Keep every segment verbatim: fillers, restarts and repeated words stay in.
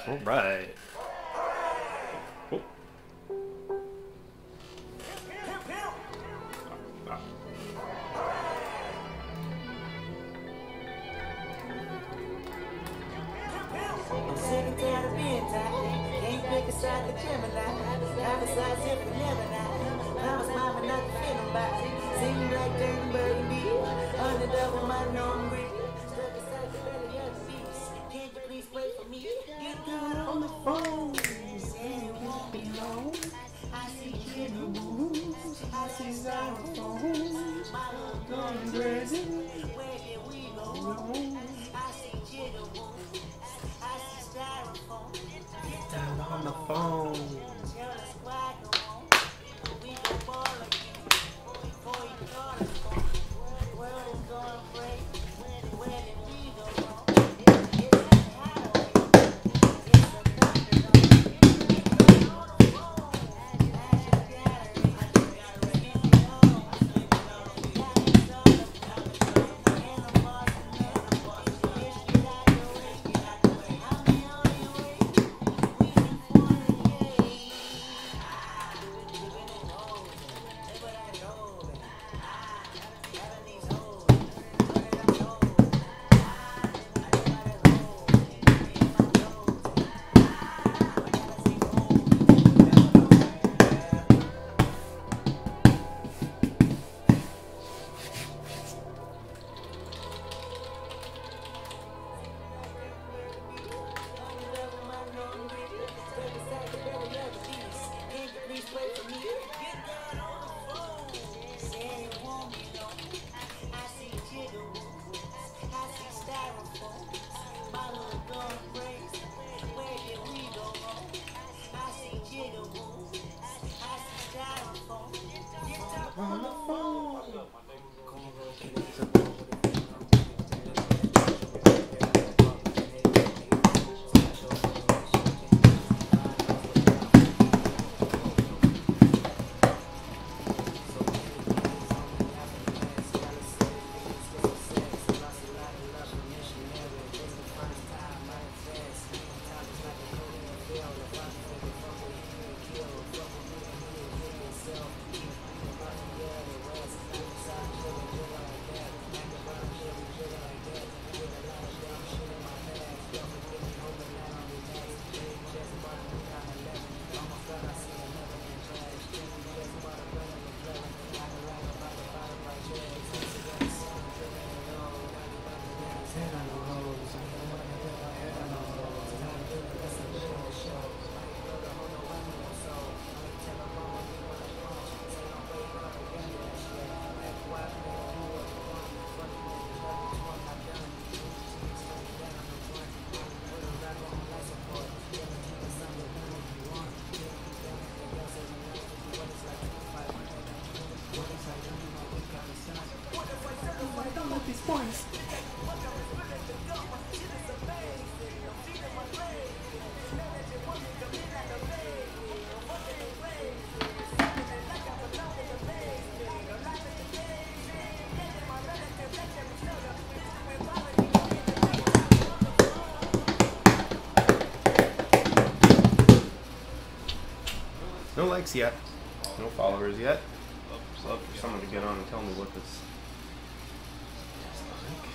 All right. Oh. I'm sick and tired of being tired. Can't pick a side to Gemini. Have a side zip for Gemini. Promise mama not to feel nobody. Sing like dirty burgundy. On the double my norm green. Stuck inside the belly of the beast. Can't you please pray for me? Get good on the phone. Said it won't be long. I see jigger wounds. I see styrofoams. My little going crazy. Where did we go? I see jigger wounds. Get down on the phone. On the phone. No likes yet. No followers yet. I'd love for someone to get on and tell me what this is like.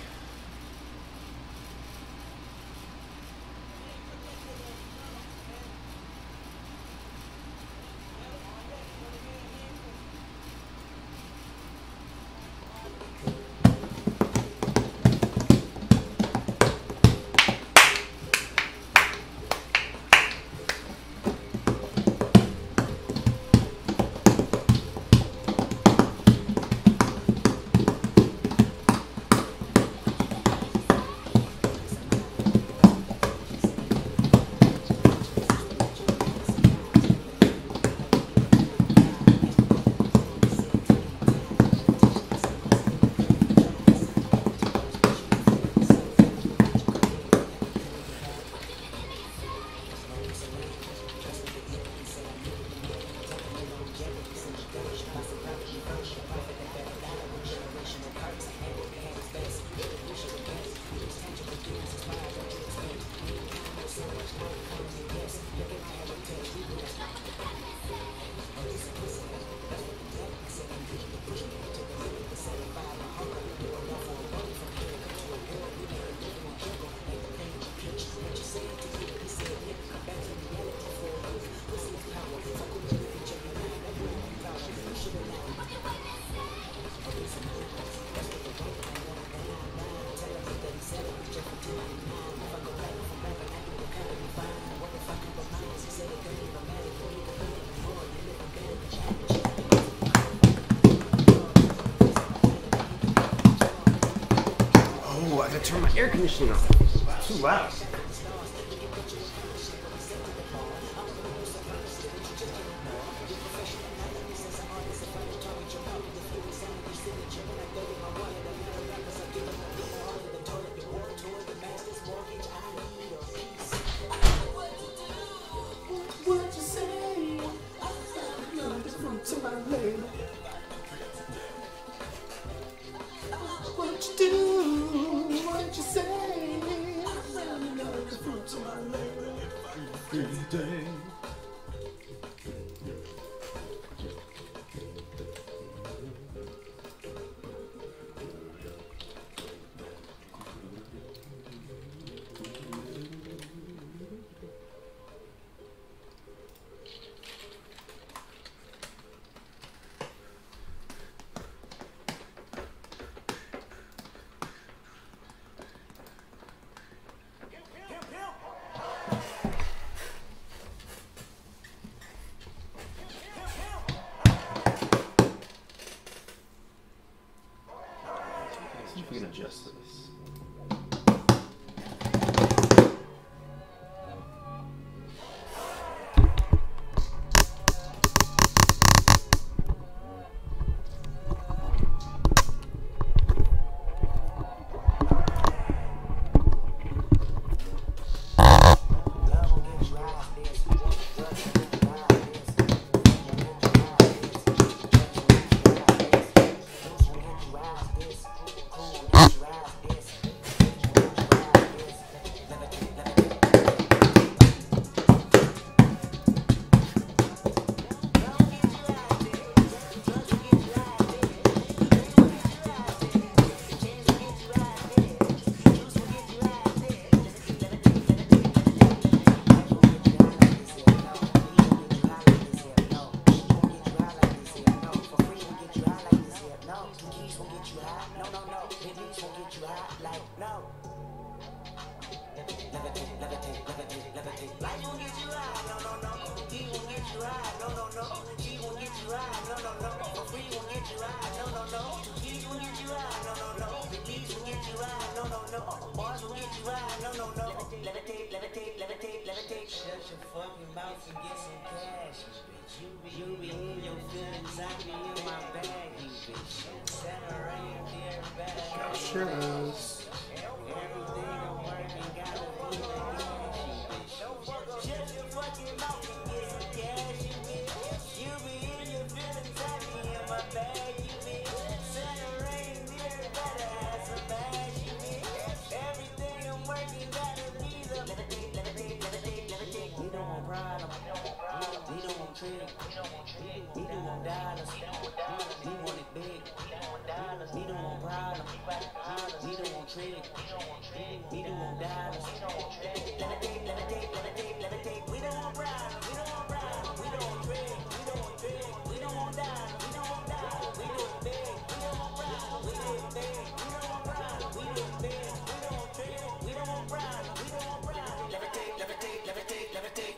to turn my air conditioning off. It's too loud. What you say? To my lady. What you do? What you say? I'm really the fruit to my lady. Every day. See if we can adjust this. Shut your fucking mouth and get some cash, you bitch. You be in your feelings, I be in my bag, you bitch. Santa reindeer better. Sure is. Everything I'm working gotta be the cash, you bitch. Shut your fucking mouth and get some cash, you bitch. You be in your feelings, I be in my bag, you bitch. Santa reindeer better have some bags, you bitch. Everything I'm working gotta be the levitate, levitate, levitate, levitate. We don't want problem, we don't want trick, we don't want dollars, we want it big. We don't want problem, we don't want trick, we don't want dollars. Levitate, levitate, levitate, levitate. We don't want problem, we don't want problem, we don't want trick, we don't want trick, we don't want dollars, we don't want dollars. We do it big, we don't want problem, we do it big, we don't want problem, we do it big, we don't want trick, we don't want problem, we don't want problem. Levitate, levitate, levitate, levitate.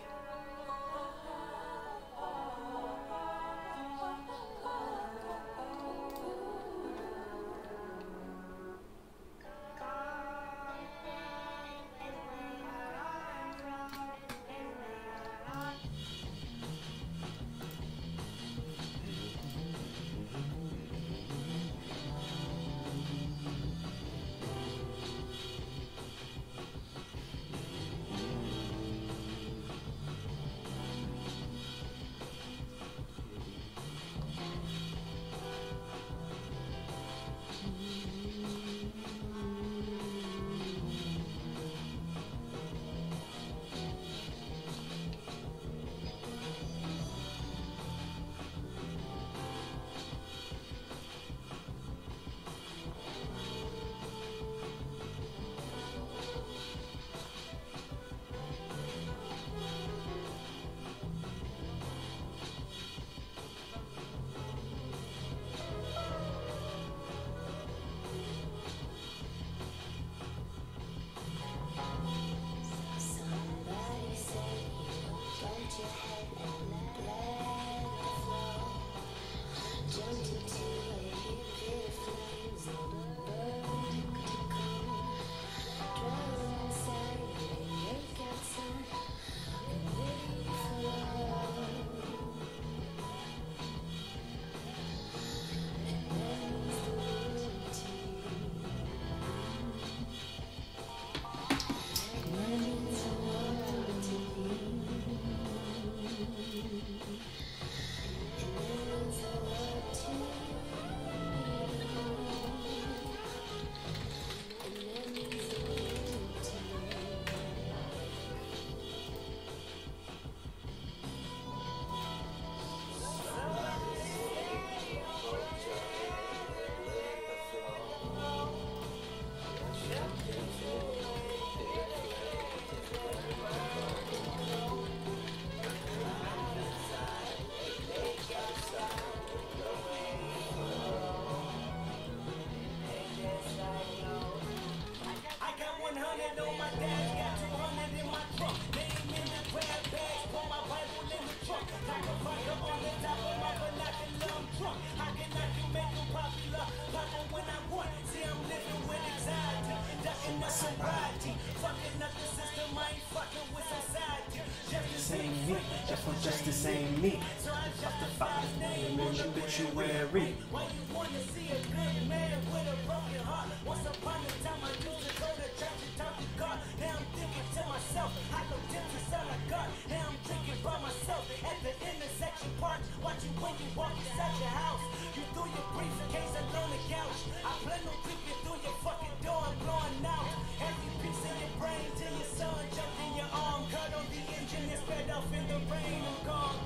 know my dad's got two hundred in my trunk. Name in the grab bag, put my Bible in the trunk. Like a vodka on the top of my vernacular, I'm drunk. How can I can make them popular? Papa when I want. See, I'm living with anxiety. Ducking up sobriety. Fucking up the system, I ain't fucking with society. Just the same me, just for just the same me. So I justify his name in the obituary. Why you wanna see a good man with a broken heart? Once upon a time I used to go to church and talk to God. Now I'm thinking to myself, I look to sound like God. Now I'm drinking by myself at the intersection park. Watch you when you walk inside your house. You threw your briefcase along the couch. I plan on creeping through your fucking door and blowing out every piece of your brain till your son jumped in your arm. Cut on the engine and sped off in the rain. I'm gone.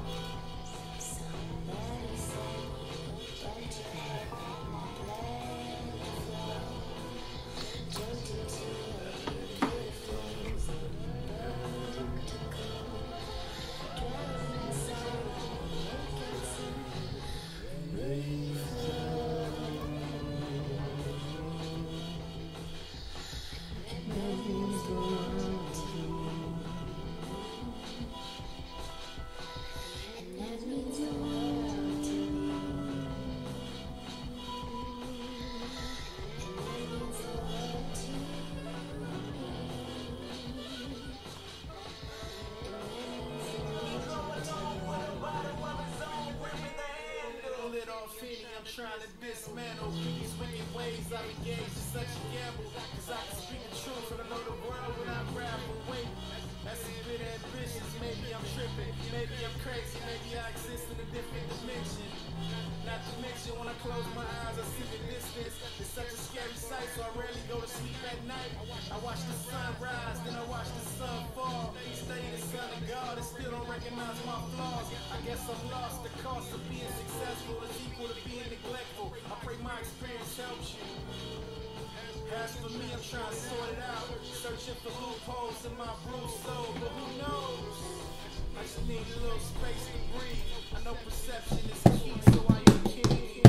I'm trying to dismantle these wicked ways I engage in such a gamble. Cause I can speak the truth and I know the world without grab and wait. That's a bit ambitious, maybe I'm tripping, maybe I'm crazy, maybe I exist in a different dimension. Not to mention when I close my eyes I see the distance. It's such a scary sight so I rarely go to sleep at night. I watch the sun rise, then I watch the sun fall. Study the son of God and still don't recognize my flaws. I guess I'm lost, the cost of being successful is equal to being neglectful. I pray my experience helps you. As for me, I'm trying to sort it out, searching for loopholes in my bruised soul, but who knows? I just need a little space to breathe. I know perception is key, so I am king.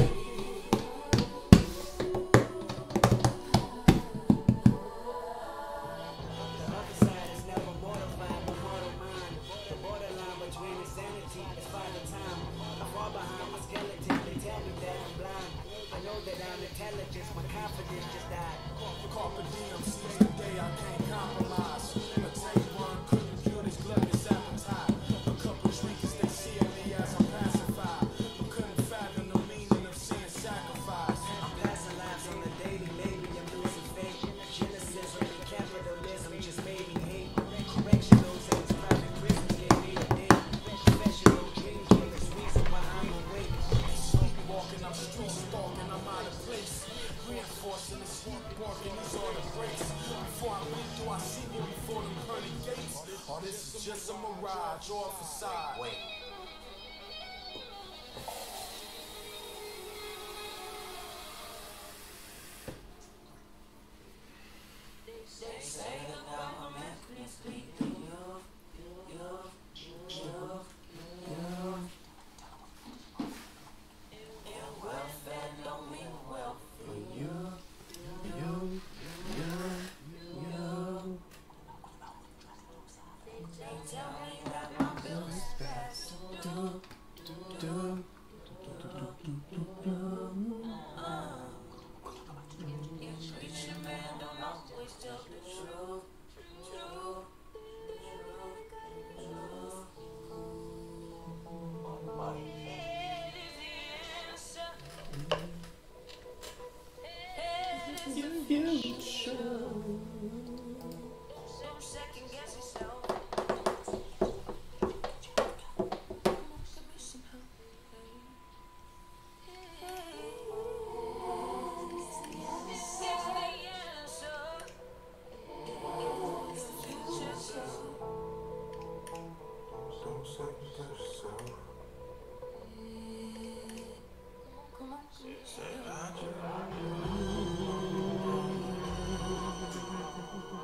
The other side is never mortified, but mortal mind. The borderline between insanity is father time. I fall behind my skeleton, they tell me that I'm blind. I know that I'm intelligent, my confidence just died. Carpe diem, seize the day, I can't compromise. I'ma take one, couldn't kill this gluttonous appetite. A couple drinkers, they see me as I'm pacified. But couldn't fathom the meaning of seeing sacrifice. I'm passing lives on the daily, maybe I'm losing faith. Genesis and capitalism just made me hate. Correctional saints, private prisons gave me a day. Professional king killers, reason why I'm awake. Sleepwalking, I'm street stalking, I'm out of place. Reinforcing the sweet walking, these are the breaks. Before I went through, I see you before the pearly gates. Oh, this is just a mirage or a facade. Wait. They say the government is bleeding you, you, you, you. And welfare don't mean well for you, you, you, you. They tell me that my bill is past due, due, uh. Each preacher man don't always tell the truth, truth, truth, truth. My head is innocent. You future. Don't second guess yourself. Come on, come on.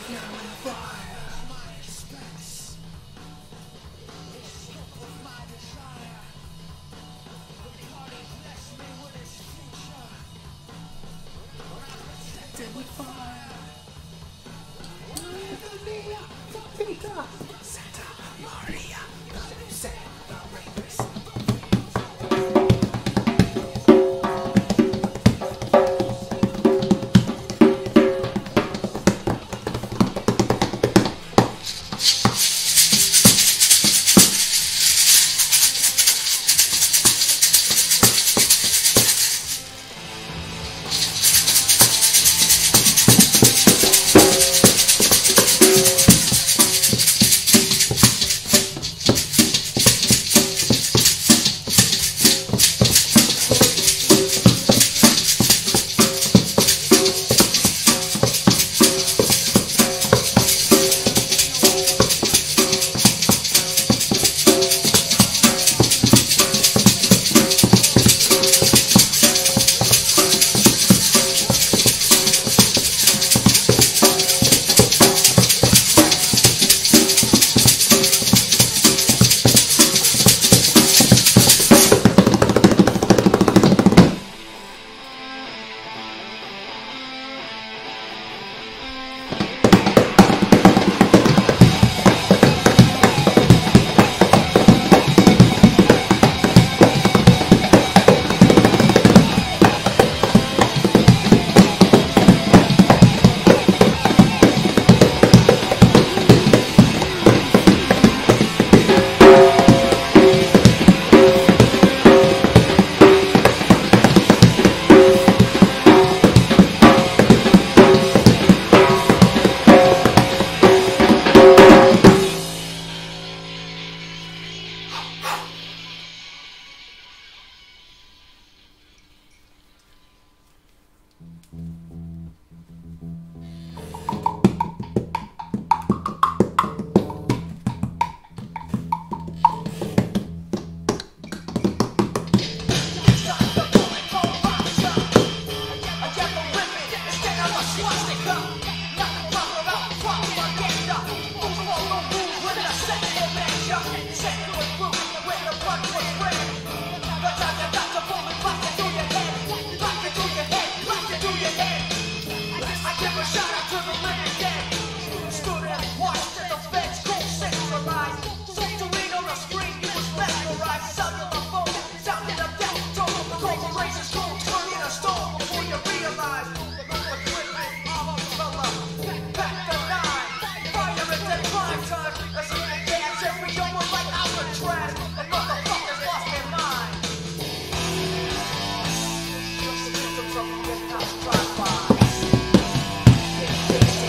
Drive by.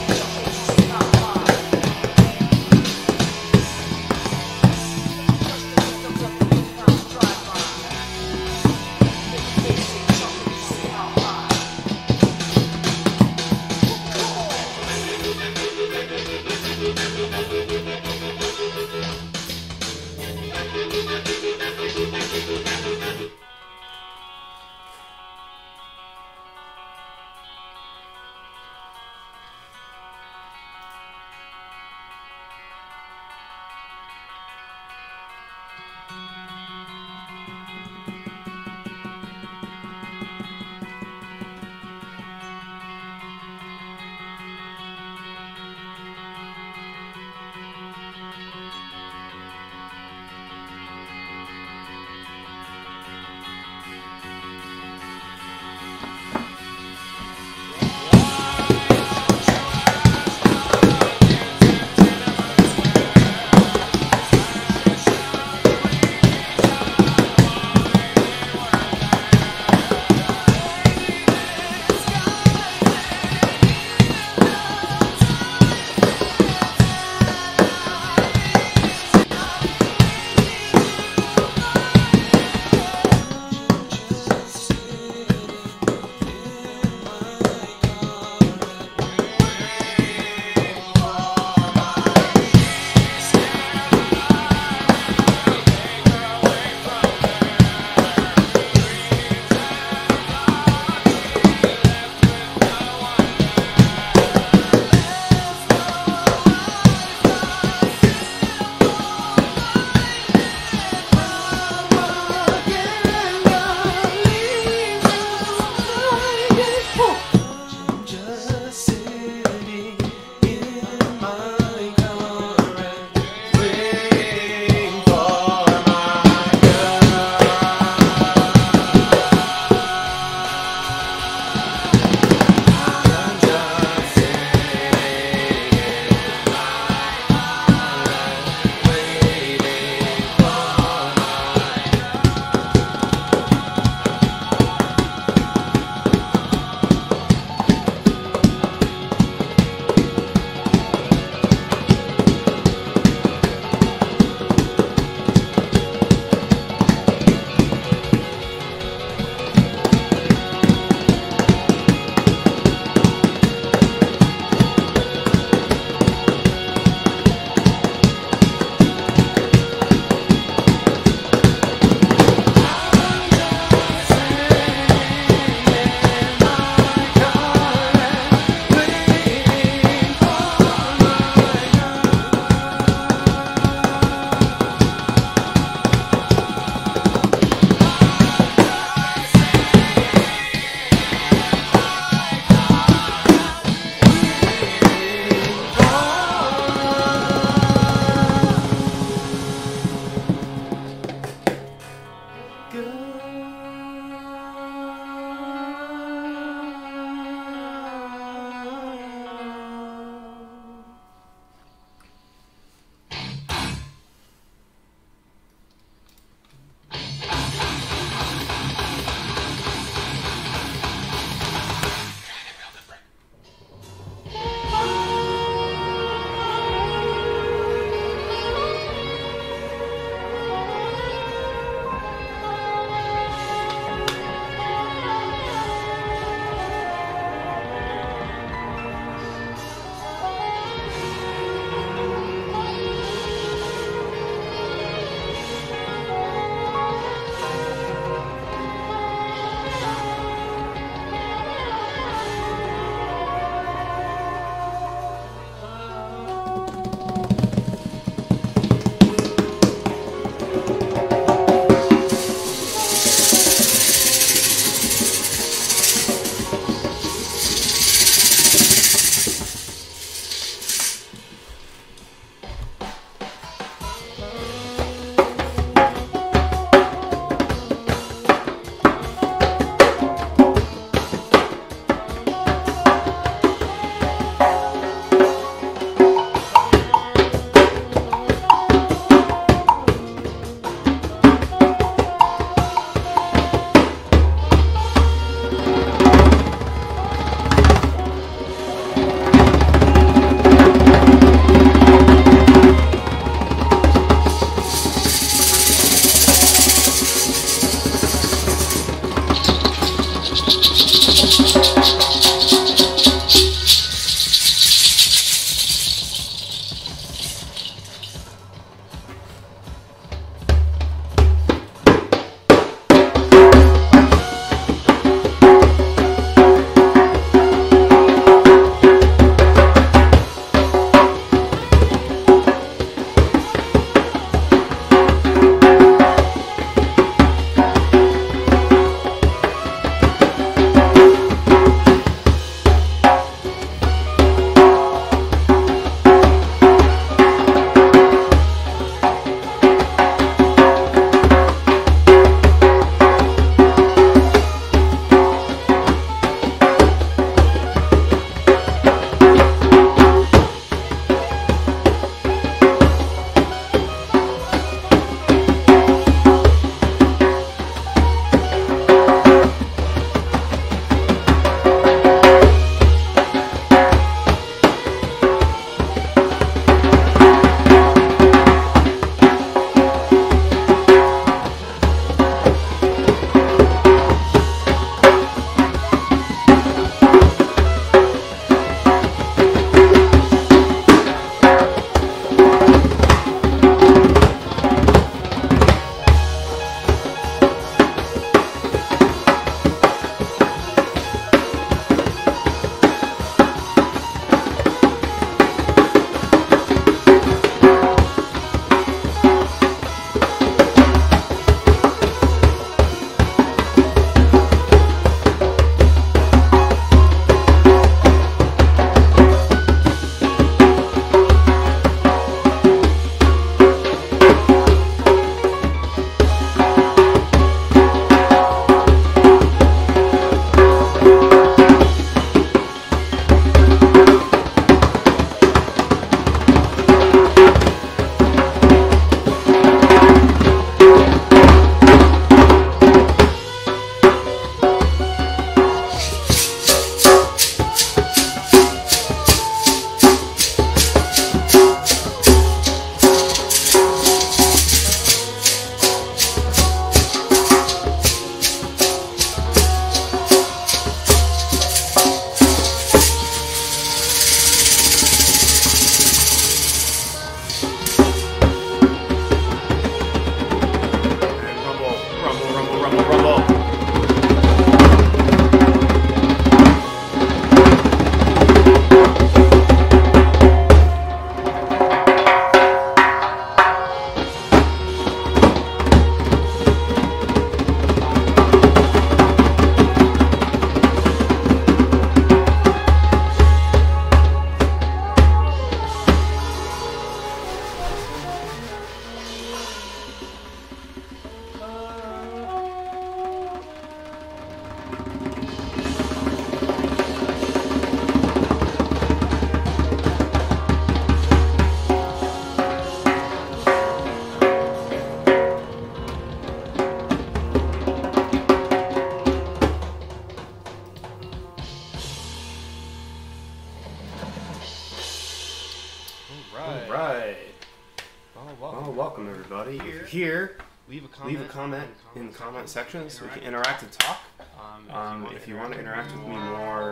All right. Well, welcome, well, welcome everybody. If you're here, leave a comment, leave a comment in the comment section so we can interact and talk. Um, Um, if you want to interact with me more,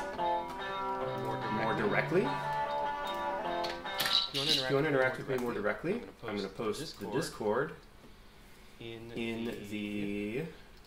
more directly, if you want to interact with me more directly, I'm going to post the Discord in in the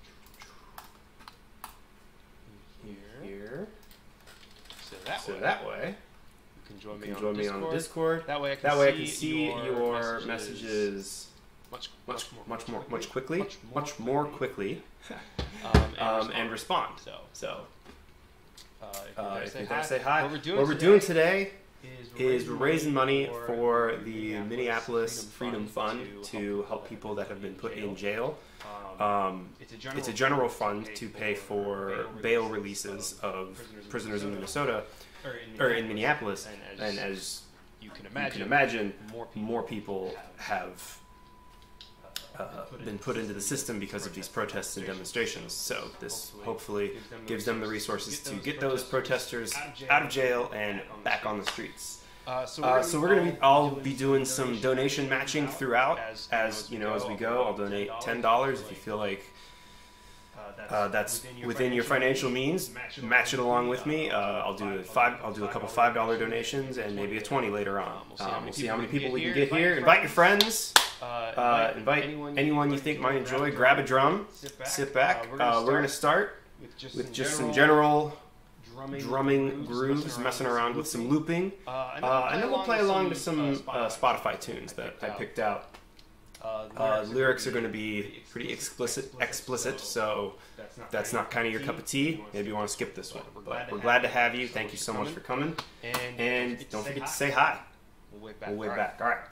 here. here. So that So way, that way, you can join you me, can on, join the me on the Discord. Discord. That way I can That way I see, can see your, your messages, messages much, much, much more, much quickly, quickly, much more quickly, um, and, um, respond. and respond. So, So, uh, if uh, you're if say you're hi, there, say hi. What we're doing What we're today, doing today is is we're raising money for the Minneapolis Freedom Fund to help people that have been put in jail. Um, it's, a general it's a general fund to pay for bail releases of prisoners in Minnesota or in Minneapolis, and as you can you imagine, can imagine, more people, more people have uh, been put into the system because of these protests and demonstrations. So this hopefully gives them the resources to get those protesters out of jail and back on the streets. Uh, so we're Uh, gonna, so we're gonna be, I'll be doing some donation matching throughout, as you know, as we go. I'll donate ten dollars if you feel like uh, that's within your financial means. Match it along with me. Uh, I'll do a five. I'll do a couple five dollar donations and maybe a twenty later on. Um, we'll see how many people we can get here. Invite your friends. Uh, invite anyone you think might enjoy. Grab a drum. Sit back. Uh, we're gonna start with just some general drumming grooves, messing around with some looping, uh, and then we'll play along to some uh, Spotify tunes that I picked out. Uh, lyrics are going to be pretty explicit, explicit, so that's not kind of your cup of tea. Maybe you want to skip this one. But we're glad to have you. Thank you so much for coming, and don't forget to say hi. We'll wave back. We'll wave back. All right.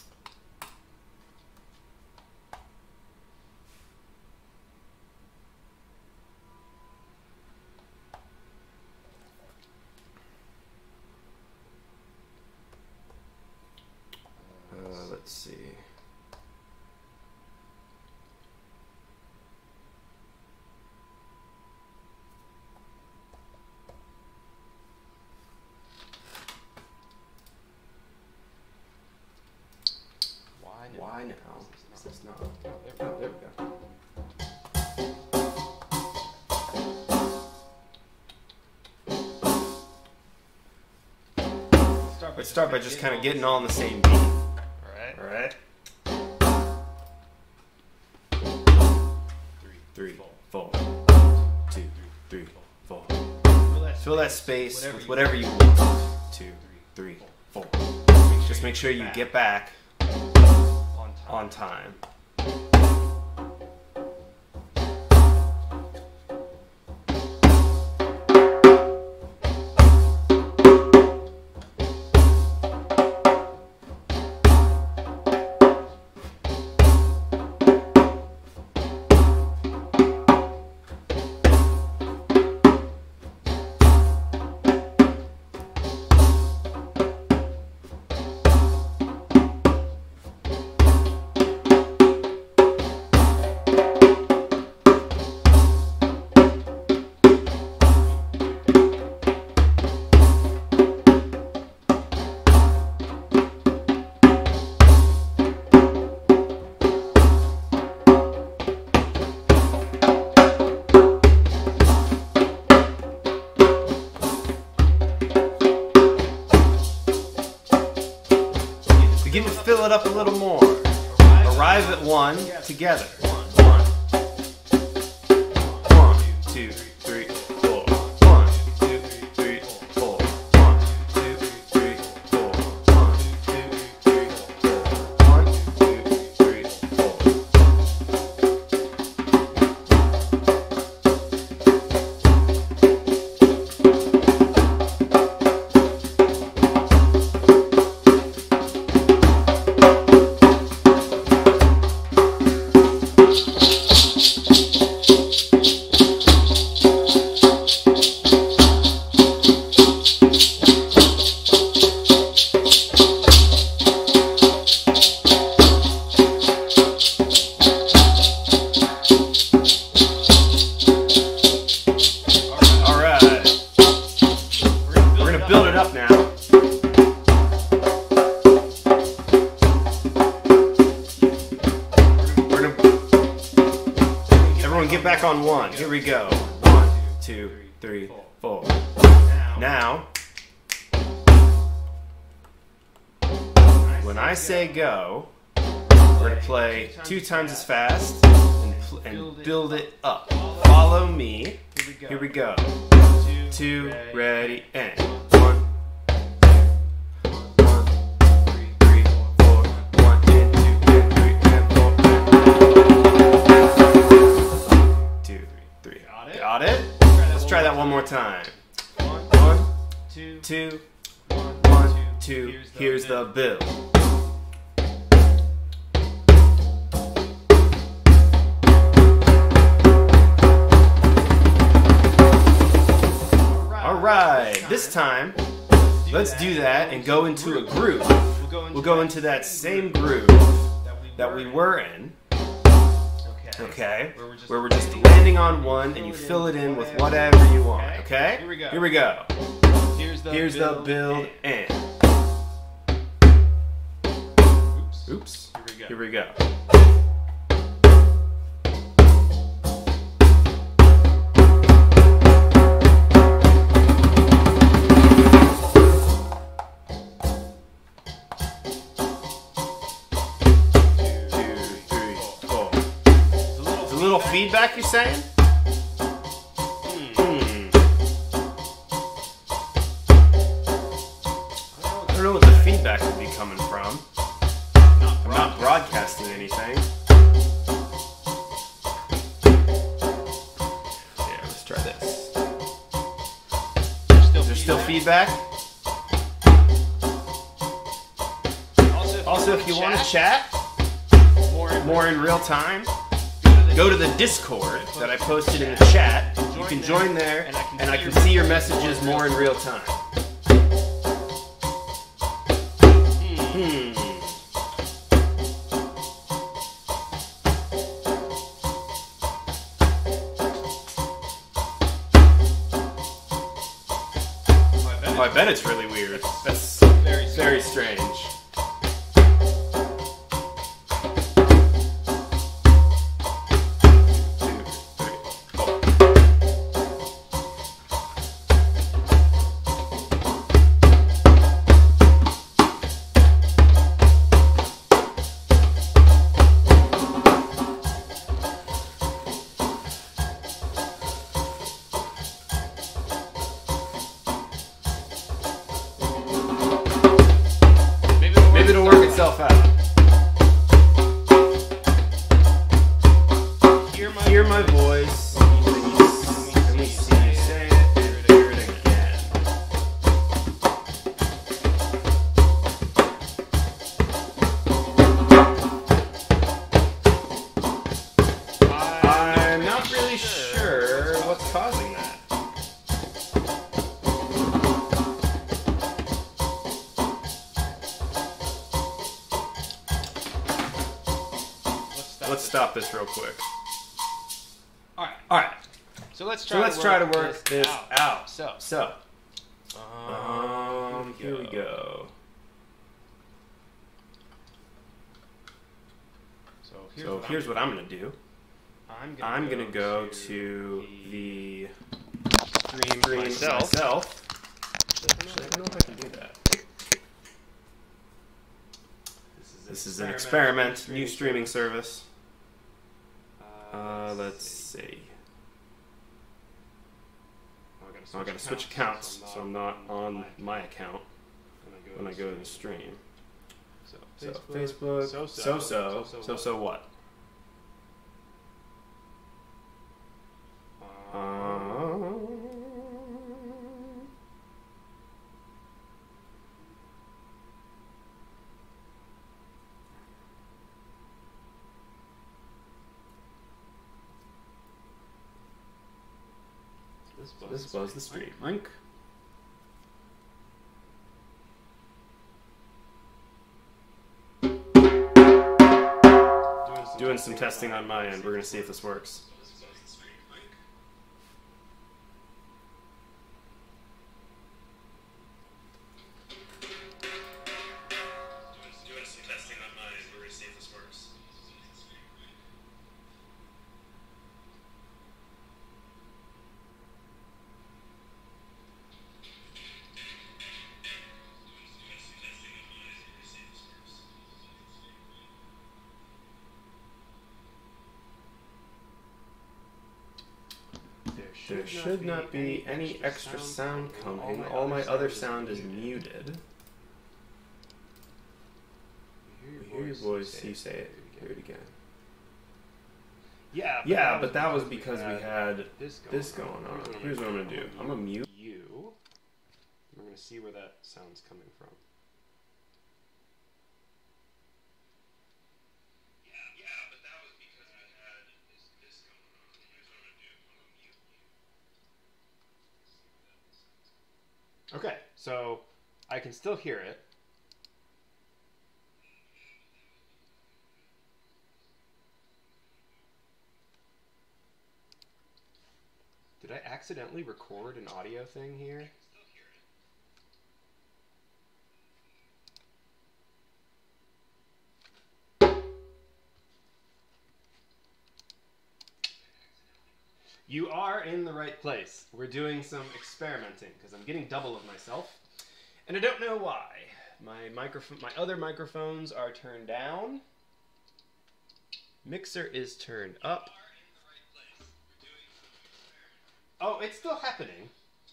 Uh, let's see. Why now? Why now? Is this not? Oh, there we go. Let's start by just kind of getting all on the same beat. Alright. Alright? Three, four, two, three, four. Fill that space with whatever you want. Two, three, four. Just make sure you get back on time. Begin to fill it up a little more. Arrive at one together. One, one, two, three, four. One, two, three, four. One, two, three, four. One, two, three, four. One, two, three, four. back on one. Here we go. One, two, three, four. Now, when I say go, we're going to play two times as fast and, and build it up. Follow me. Here we go. Two, ready, and one. One, three, four. One, and two, and three, and four. Two, three, three. Got it? Let's try that one more time. One, two, one, two. Here's the bill. Alright, this time, let's do that and go into a groove. We'll go into that same groove that we were in, okay, where we're just landing on one and you fill it in with whatever you want, okay? Here we go. Here's the build and. Oops. Here we go. Little feedback, you're saying? Hmm. I don't know what the feedback would be coming from. I'm not broadcasting anything. Yeah, let's try this. Is there still feedback? Also, if you want to chat more in real time, go to the Discord that I posted in the chat. You can join there, and I can see your messages more in real time. Hmm. Oh, I bet it's really weird. That's very strange. It'll work itself out. Hear my, Hear my voice. Let me see you say it and hear it again. I'm not really sure what's causing that. Let's stop this real quick. All right. All right. So let's try. So let's to try to work work this out. out. So. So. Um, Um. Here we go. So here's, So what, here's I'm what I'm gonna do. I'm gonna, I'm go gonna go to, to the stream, stream myself. myself. Actually, I don't know if I can do that. This is an experiment, new streaming service. Uh, let's see. Oh, I gotta switch accounts, so I'm not on my account when I go to the stream. So Facebook, so so, so so so what? Um, This was the stream link. Doing some testing on my end. We're going to see if this works. Doing some testing on my end. We're going to see if this works. There should not be any extra sound coming. All my other sound is muted. We hear your voice, you say it. Hear it again. Yeah, but Yeah, that but that was was because we we had had this going this going on. on. Here's what I'm gonna do. I'm gonna mute. You. We're gonna see where that sound's coming from. Okay, so I can still hear it. Did I accidentally record an audio thing here? You are in the right place. We're doing some experimenting because I'm getting double of myself, and I don't know why. My microphone, my other microphones are turned down. Mixer is turned up. Oh, it's still happening.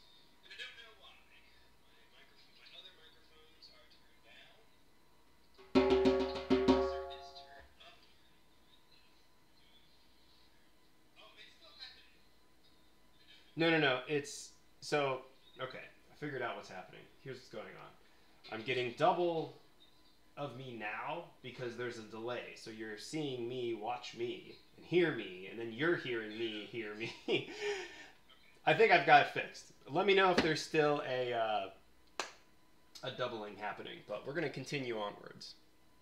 No, no, no. It's so okay. I figured out what's happening. Here's what's going on. I'm getting double of me now because there's a delay. So you're seeing me watch me and hear me, and then you're hearing me hear me. I think I've got it fixed. Let me know if there's still a uh, a doubling happening, but we're gonna continue onwards.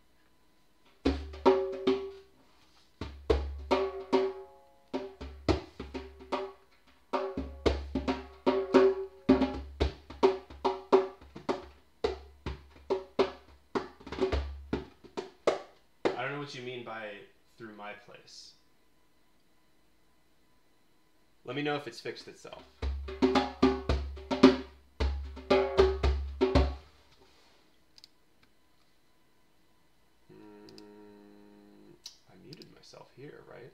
What you mean by through my place. Let me know if it's fixed itself. Mm, I muted myself here, right?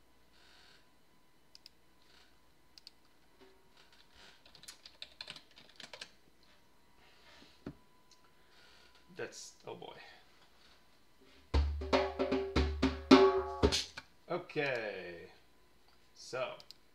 That's, oh boy. Okay, so,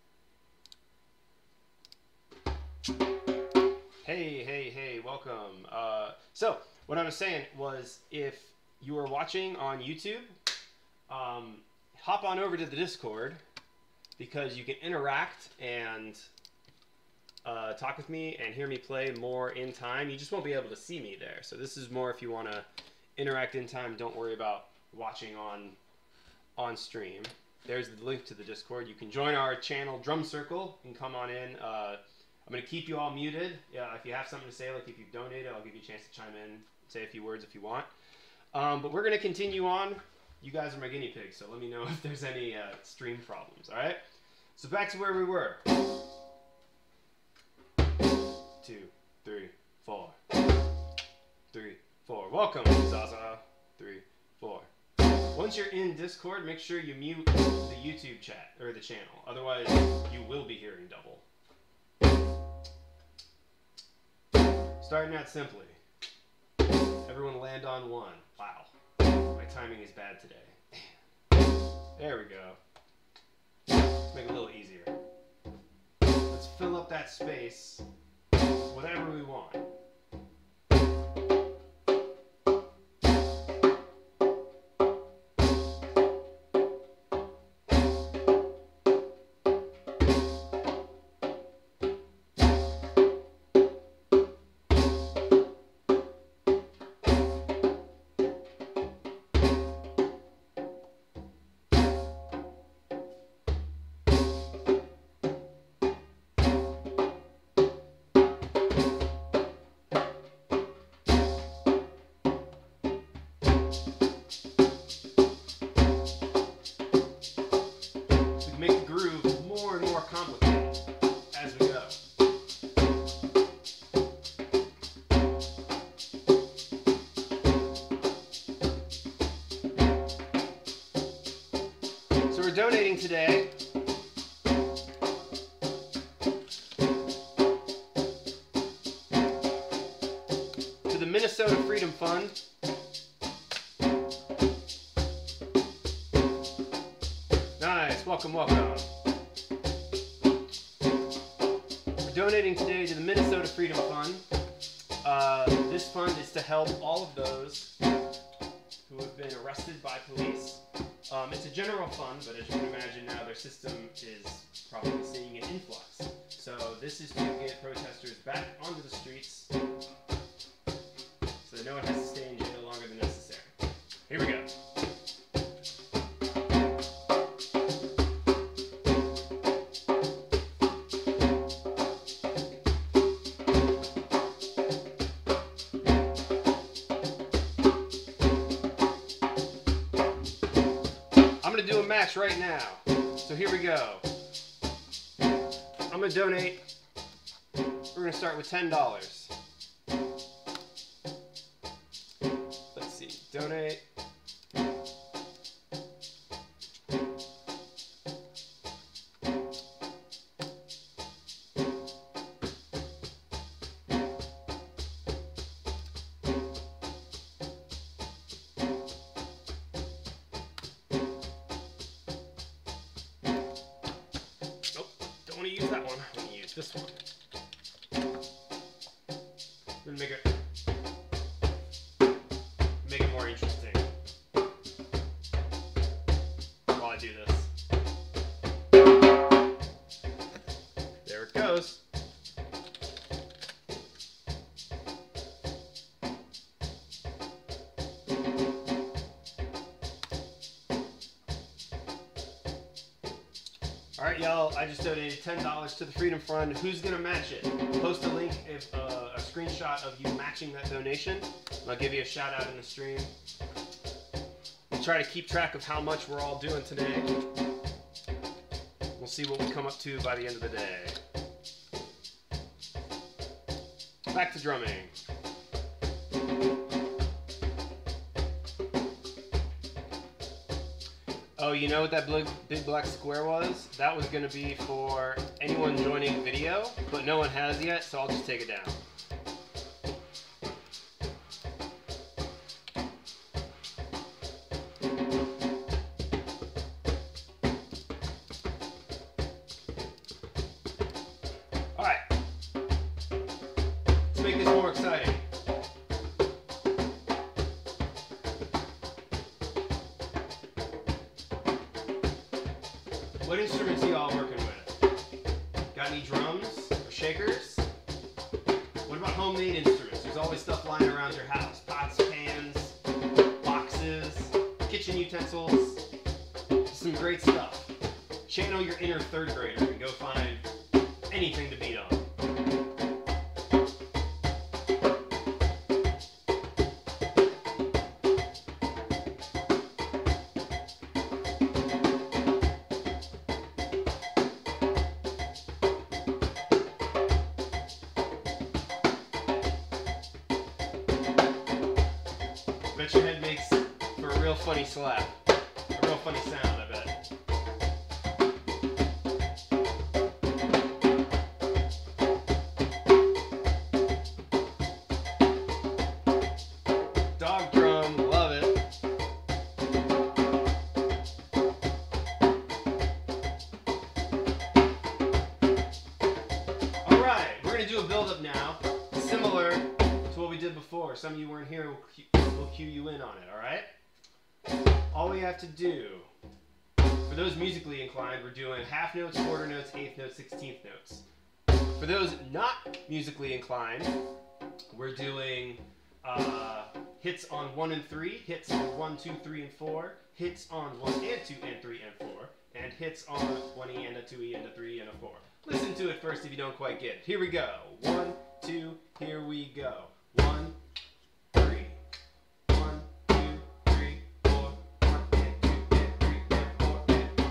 hey, hey, hey, welcome. Uh, so, what I was saying was, if you are watching on YouTube, um, hop on over to the Discord, because you can interact and uh, talk with me and hear me play more in time. You just won't be able to see me there. So this is more if you want to interact in time. Don't worry about watching on on stream. There's the link to the Discord. You can join our channel Drum Circle and come on in. Uh, I'm going to keep you all muted. Yeah, if you have something to say, like if you've donated, I'll give you a chance to chime in, say a few words if you want. Um, but we're going to continue on. You guys are my guinea pigs, so let me know if there's any uh, stream problems, all right? So back to where we were. Two, three, four. Three, four. Welcome, Zaza. Three, four. Once you're in Discord, make sure you mute the YouTube chat, or the channel. Otherwise, you will be hearing double. Starting out simply. Everyone land on one. Wow. My timing is bad today. There we go. Let's make it a little easier. Let's fill up that space with whatever we want. Donating today. Minnesota Freedom Fund. Nice, welcome, welcome. We're donating today to the Minnesota Freedom Fund. Uh, this fund is to help all of those who have been arrested by police. Um, it's a general fund, but as you can imagine now, their system is probably seeing an influx. So this is to get protesters back onto the streets so that no one has to stay in jail longer than necessary. Here we go. I'm going to do a match right now. So here we go. I'm going to donate. We're going to start with ten dollars. Let's see. Donate. Don't want to use that one. I'm going to use this one. I'm going to make it make it more interesting while I do this. There it goes. Alright, y'all, I just donated ten dollars to the Freedom Fund. Who's going to match it? Post a link, if uh, a screenshot of you matching that donation. I'll give you a shout out in the stream. We'll try to keep track of how much we're all doing today. We'll see what we come up to by the end of the day. Back to drumming. Oh, you know what that big, big black square was? That was going to be for anyone joining video, but no one has yet, so I'll just take it down. Alright. Let's make this more exciting. What instruments are you all working with? Got any drums or shakers? What about homemade instruments? There's always stuff lying around your house. Pots, pans, boxes, kitchen utensils. Some great stuff. Channel your inner third grader and go find anything to beat on. Bet your head makes for a real funny slap. A real funny sound, I bet. Dog drum, love it. Alright, we're going to do a build-up now, similar to what we did before. Some of you weren't here. We'll cue you in on it, alright? All we have to do, for those musically inclined, we're doing half notes, quarter notes, eighth notes, sixteenth notes. For those not musically inclined, we're doing uh, hits on one and three, hits on one, two, three, and four, hits on one and two and three and four, and hits on one E and a two E and a three and a four. Listen to it first if you don't quite get it. Here we go. One, two, here we go. One, three. One, two, three, four. One and two and three and four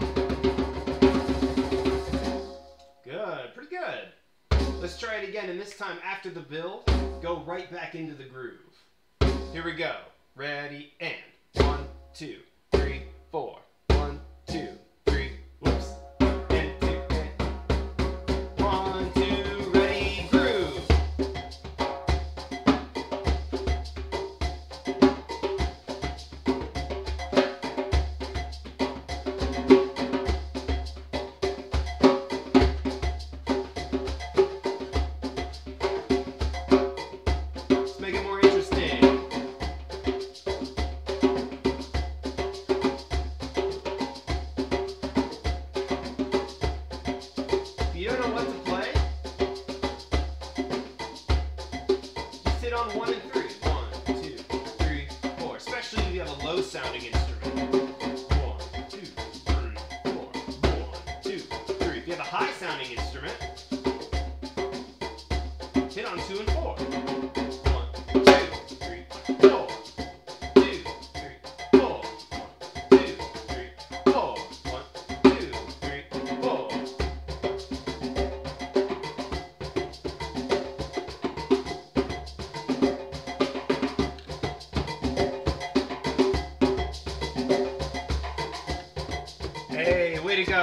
and... Good, pretty good. Let's try it again, and this time after the build, go right back into the groove. Here we go. Ready, and one, two, three, four. One, two, three, whoops. And two, and one, two, ready, groove.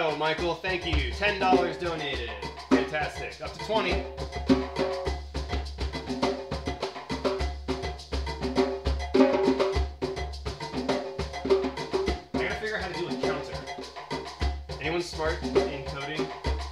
go, Michael. Thank you. ten dollars donated. Fantastic. Up to twenty. I gotta figure out how to do a counter. Anyone smart in coding?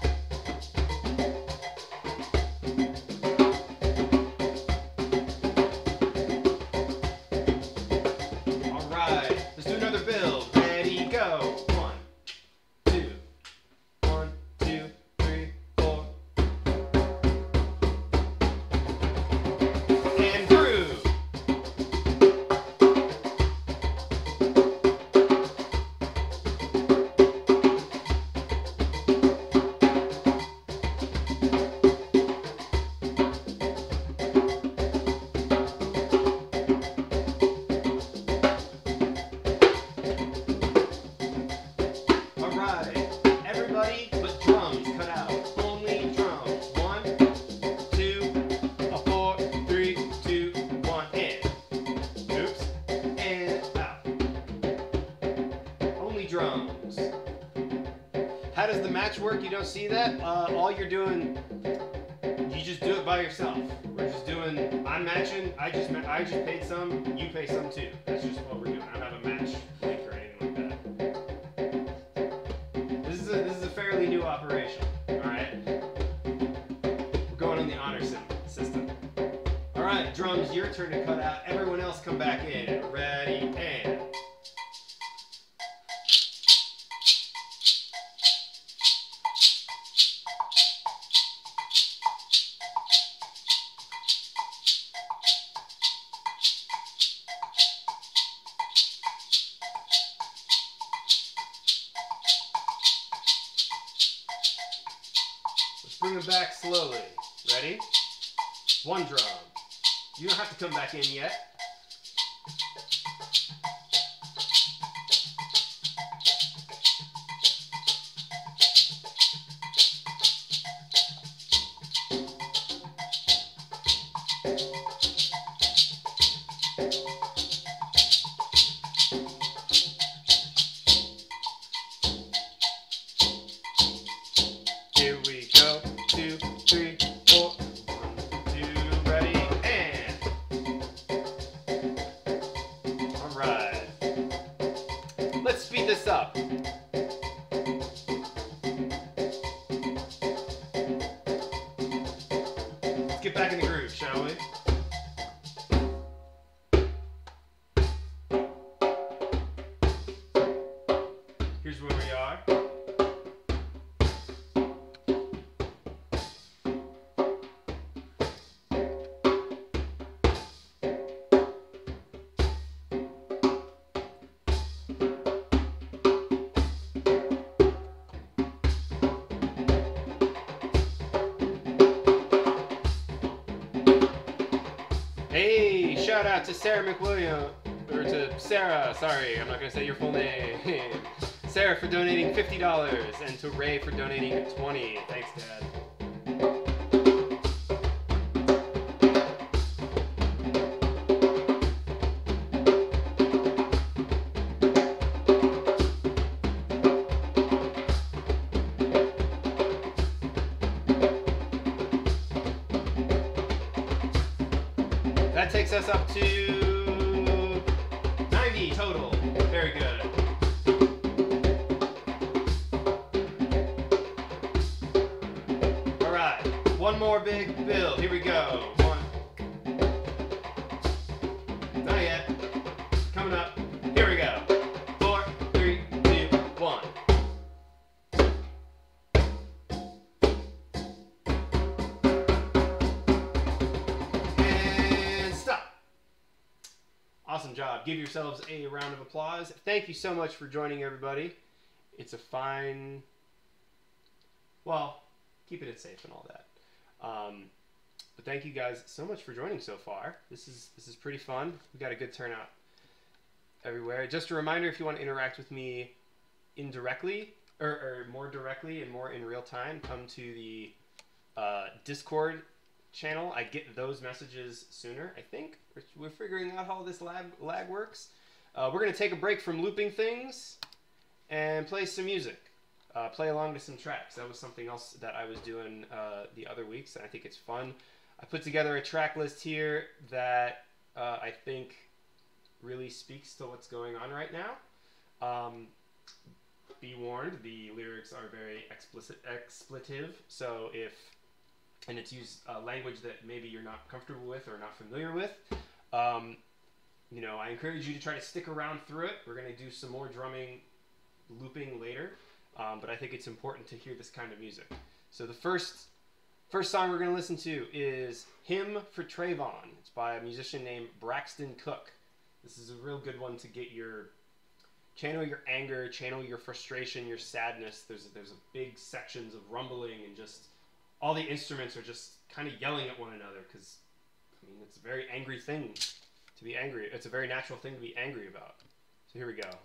How does the match work? You don't see that? Uh, all you're doing, you just do it by yourself. We're just doing, I'm matching, I just I just paid some, you pay some too. That's just what we're doing. I don't have a match link or anything like that. This is a, this is a fairly new operation, alright? We're going on the honor system. Alright, drums, your turn to cut out. Everyone else come back in. Ready, and... Bring it back slowly. Ready? One drum. You don't have to come back in yet. Here we go. Two, three, four. One, two, ready, and. Alright. Let's speed this up. Let's get back in the groove, shall we? Here's where we are. Hey, shout out to Sarah McWilliam, or to Sarah, sorry, I'm not going to say your full name. Sarah for donating fifty dollars, and to Ray for donating twenty dollars. Thanks, Dad. That takes us up to ninety total. Very good. All right, one more big build. Here we go. One. Not yet. Coming up. Here we go. Four, three, two, one. Awesome job. Give yourselves a round of applause. Thank you so much for joining, everybody. It's a fine... Well, keeping it safe and all that. Um, but thank you guys so much for joining so far. This is this is pretty fun. We got a good turnout everywhere. Just a reminder, if you want to interact with me indirectly, or, or more directly and more in real time, come to the uh, Discord channel. I get those messages sooner, I think. We're, we're figuring out how this lag, lag works. Uh, we're going to take a break from looping things and play some music. uh, play along to some tracks. That was something else that I was doing uh, the other weeks, and I think it's fun. I put together a track list here that uh, I think really speaks to what's going on right now. Um, be warned, the lyrics are very explicit, expletive, so if, and it's used uh, language that maybe you're not comfortable with or not familiar with, um, you know, I encourage you to try to stick around through it. We're going to do some more drumming, looping later, um, but I think it's important to hear this kind of music. So the first first song we're going to listen to is Hymn for Trayvon. It's by a musician named Braxton Cook. This is a real good one to get your, channel your anger, channel your frustration, your sadness. There's, there's a big sections of rumbling and just all the instruments are just kind of yelling at one another because, I mean, it's a very angry thing to be angry. It's a very natural thing to be angry about. So here we go.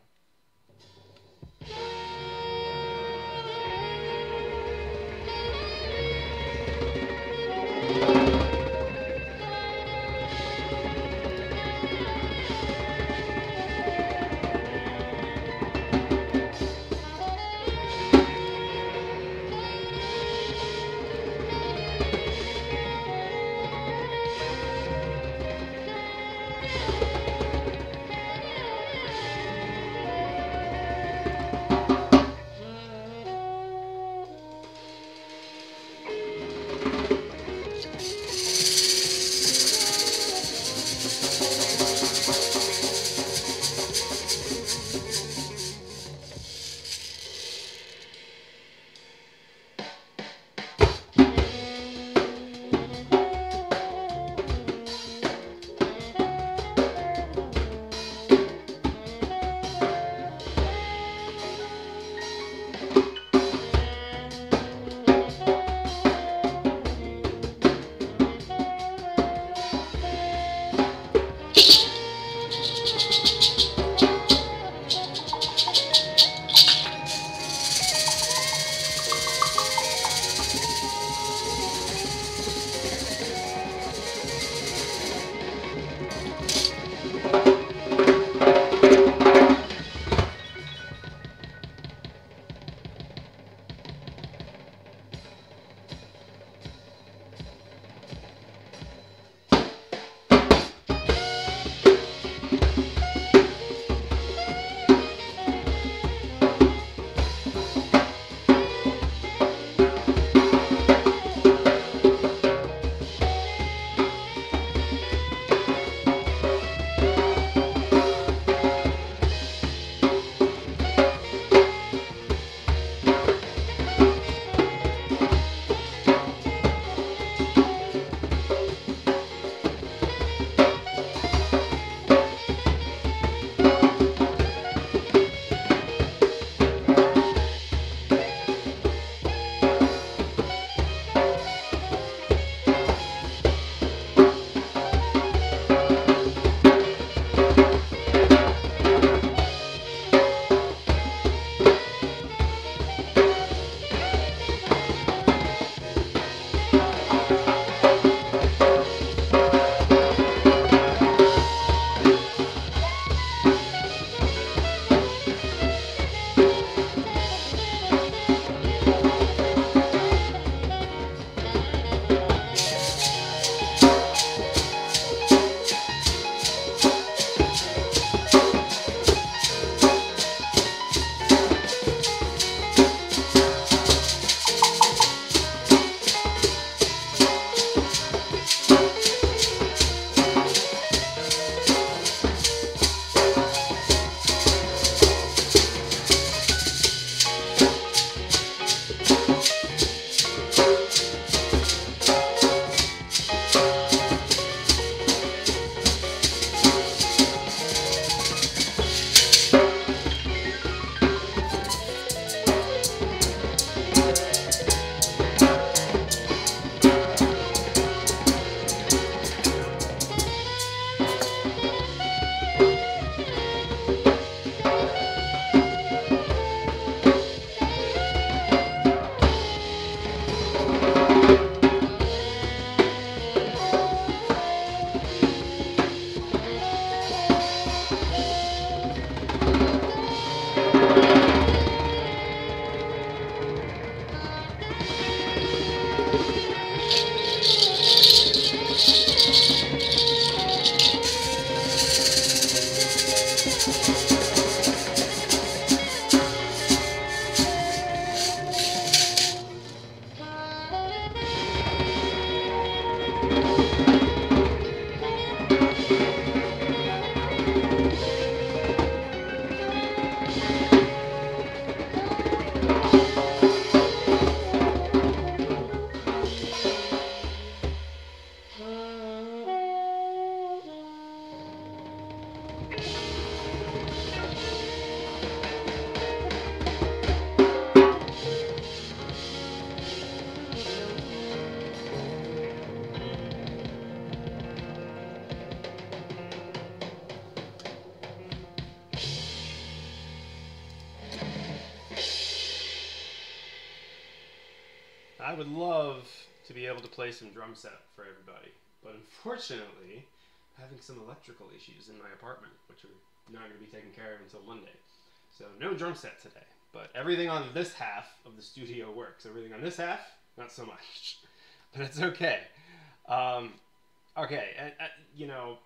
I would love to be able to play some drum set for everybody, but unfortunately, I'm having some electrical issues in my apartment, which are not going to be taken care of until Monday. So no drum set today, but everything on this half of the studio works. Everything on this half, not so much, but it's okay. Um, okay, and, uh, you know,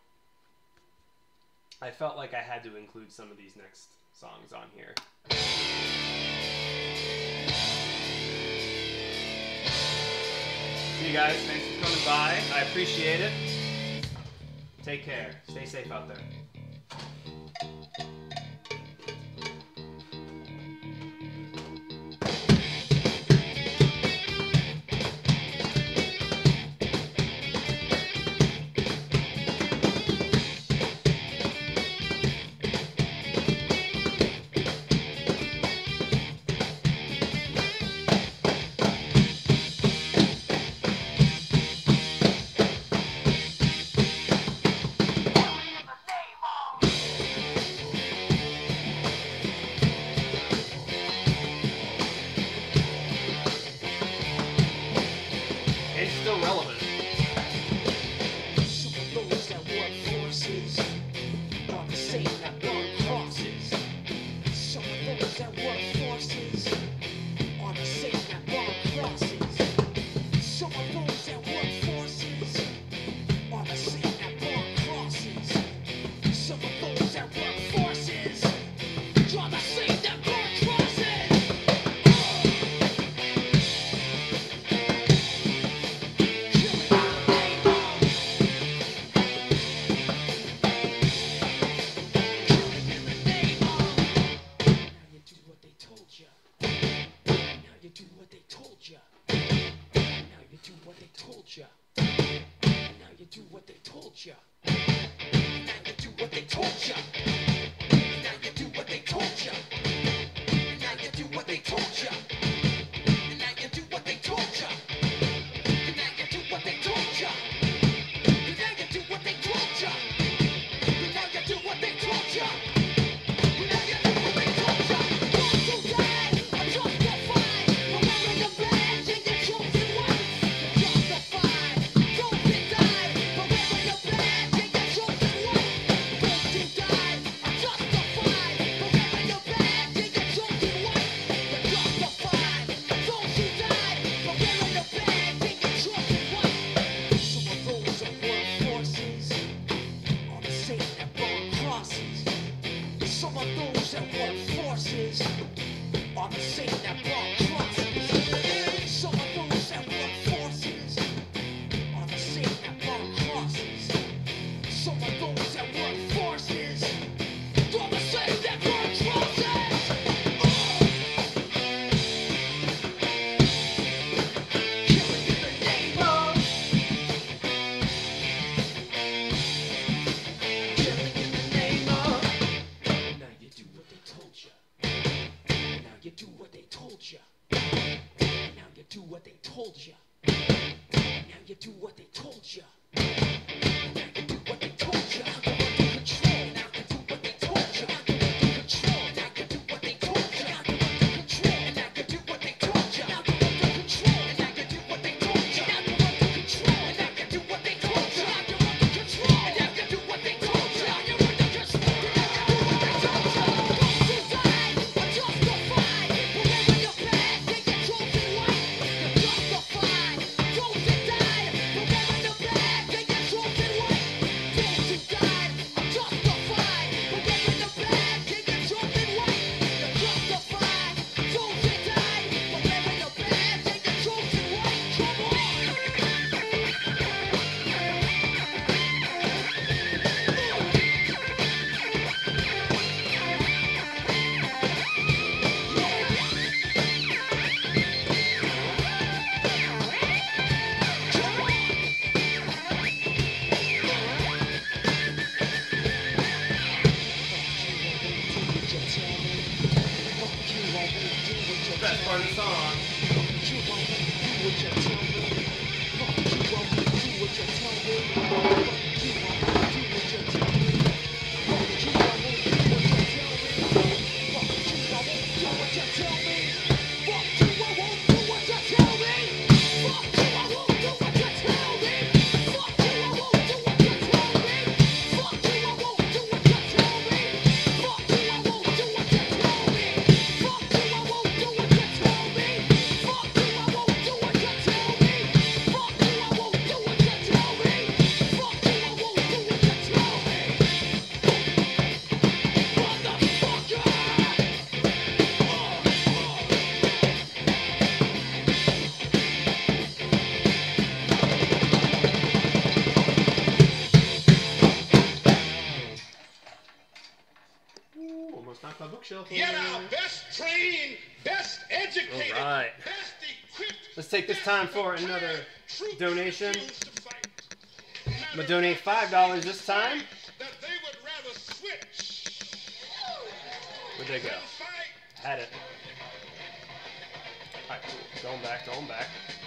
I felt like I had to include some of these next songs on here. See you guys, thanks for coming by. I appreciate it. Take care. Stay safe out there. You do what they told you. Almost knocked my bookshelf. Yet our best trained, best educated, All right. best equipped. Let's take this time for another donation. I'm gonna donate five dollars this time. That they would rather switch. Where'd they go? than fight. Had it. All right, cool. Going back, going back.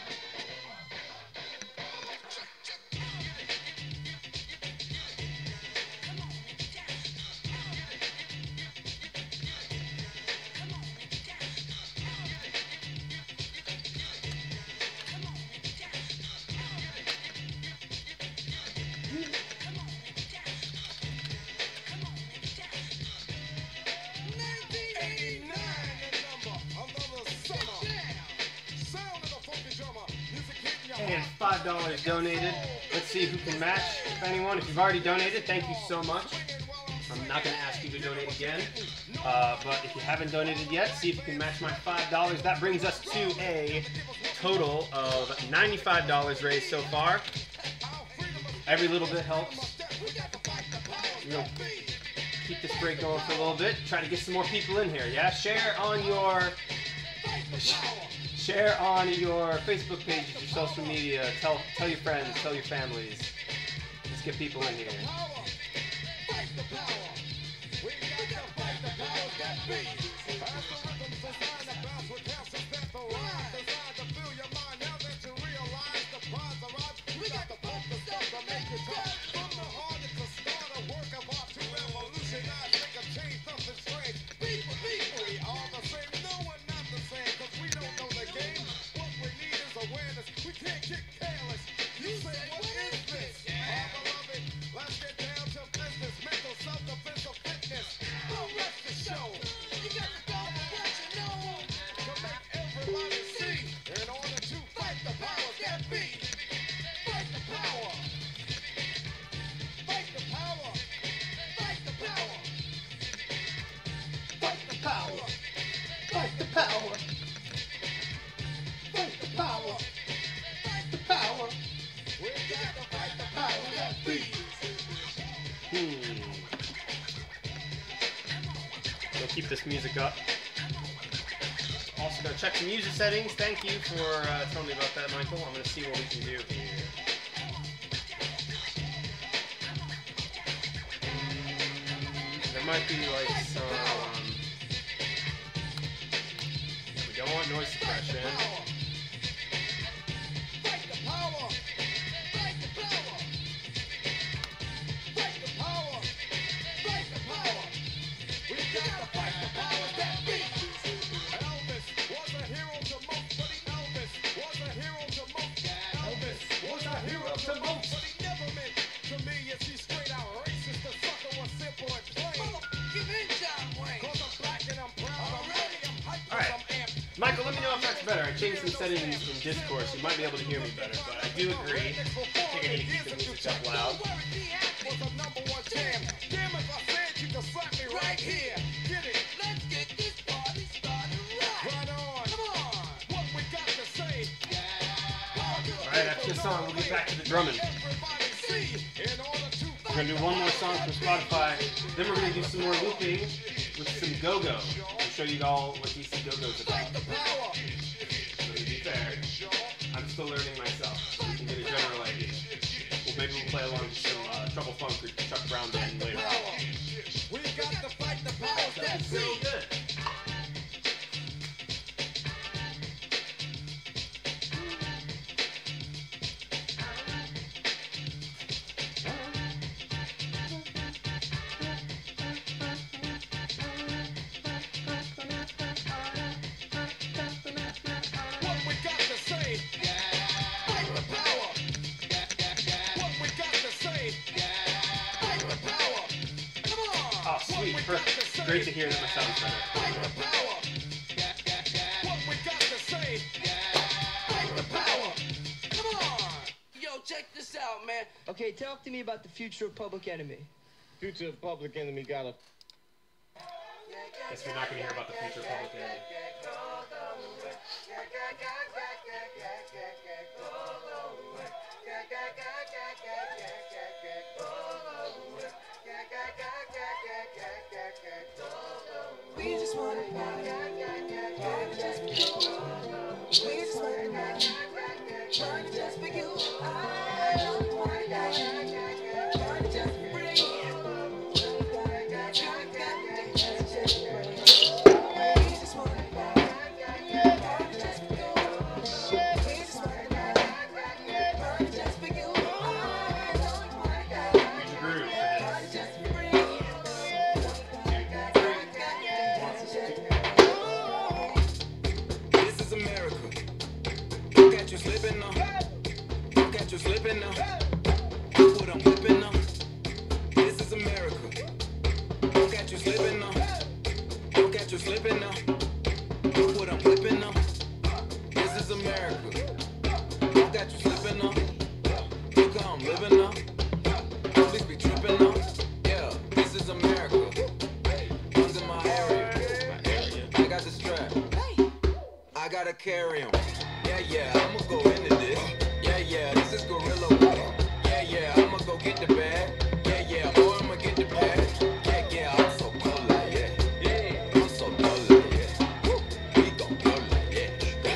And five dollars donated. Let's see who can match, if anyone. If you've already donated, thank you so much. I'm not going to ask you to donate again. Uh, but if you haven't donated yet, see if you can match my five dollars. That brings us to a total of ninety-five dollars raised so far. Every little bit helps. We're going to keep this break going for a little bit. Try to get some more people in here, yeah? Share on your... Share on your Facebook pages, your social media. Tell tell your friends, tell your families. Let's get people in here. Keep this music up. Also gonna check some user settings. Thank you for uh, telling me about that, Michael. I'm gonna see what we can do here. There might be like some... We don't want noise suppression. Michael, let me know if that's better. I changed some settings in Discord, so you might be able to hear me better, but I do agree. I think I need to keep the music up loud. Alright, after this song, we'll get back to the drumming. We're going to do one more song from Spotify, then we're going to do some more looping with some go-go. I'll show you all what D C Go-Go is about. So to be fair, I'm still learning myself. So you can get a general idea. Well, maybe we'll play along with some uh, Trouble Funk or Chuck Brown Band later on. That's real good. Perfect. Great to hear that my sound's better. Yo, check this out, man. Okay, talk to me about the future of Public Enemy. Future of Public Enemy got a... Guess we're not going to hear about the future of Public Enemy. We just wanna party. Party just for you. We just wanna party. Party just for you. I don't wanna die. Party just for free. Slipping now, don't catch you slipping now. Look what I'm whipping now. This is America. Don't catch you slipping now. Don't catch you slipping now. Look what I'm whipping now. This is America. Don't catch you slipping now. Look how I'm living now. Police be tripping now. Yeah, this is America. Guns in my area. I got the strap. I gotta carry 'em. Yeah, yeah, I'ma go into this. Yeah, yeah, this is gorilla war. Yeah, yeah, I'ma go get the bag. Yeah, yeah, or I'ma get the bag. Yeah, yeah, I'm so cool like yeah. Yeah, I'm so cool like yeah. Woo, we gon' go like yeah.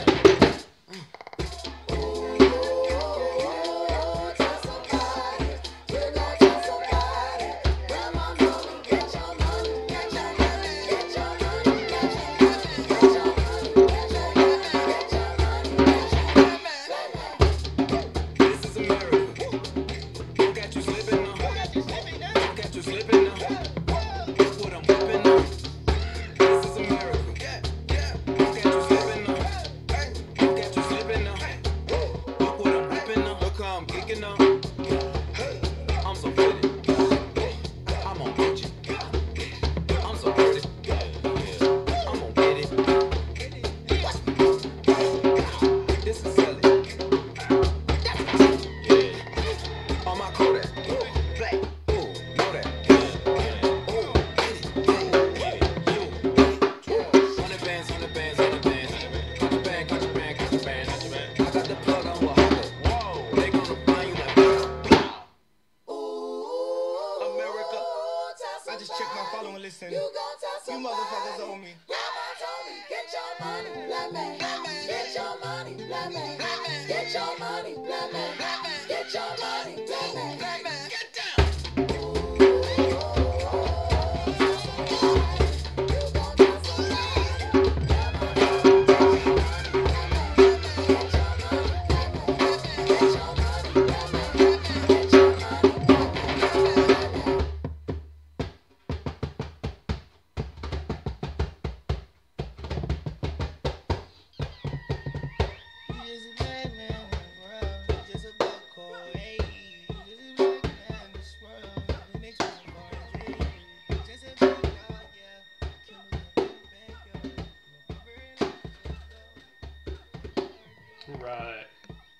Right.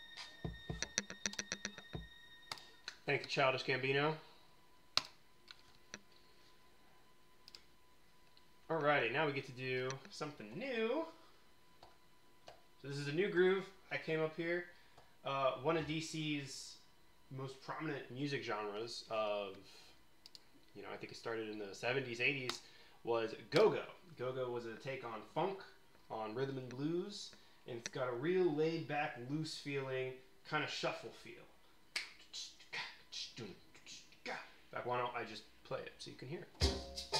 Thank you, Childish Gambino. Alrighty, now we get to do something new. So this is a new groove. I came up here. Uh, one of D C's most prominent music genres of, you know, I think it started in the seventies, eighties, was go-go. Go-go was a take on funk, on rhythm and blues, and it's got a real laid-back, loose feeling, kind of shuffle feel. In fact, why don't I just play it so you can hear it.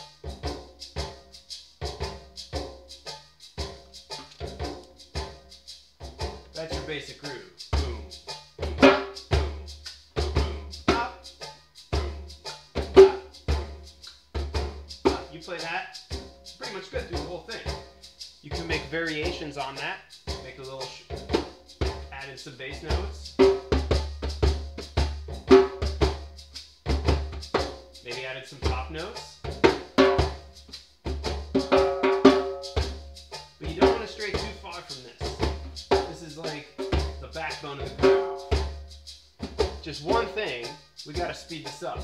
That's your basic groove. Boom, boom, boom, boom, boom, pop, boom, pop, boom, pop. You play that, it's pretty much good through the whole thing. You can make variations on that. Make a little, sh add in some bass notes. Maybe added some top notes. But you don't want to stray too far from this. This is like the backbone of the groove. Just one thing, we gotta speed this up.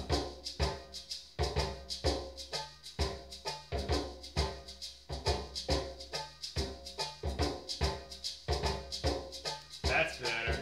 That's better.